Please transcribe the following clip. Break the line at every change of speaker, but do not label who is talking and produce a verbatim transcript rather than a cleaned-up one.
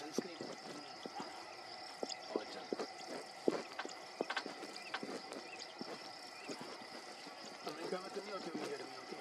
इसलिए
और चल
अमेरिका में तो नहीं होती हुई गर्मी होती